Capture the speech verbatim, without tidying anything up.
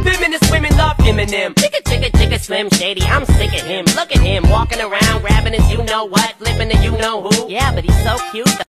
Feminist women love Eminem. Chicka, chicka, chicka, Slim Shady, I'm sick of him. Look at him, walking around, grabbing his you-know-what, flipping the you-know-who. Yeah, but he's so cute.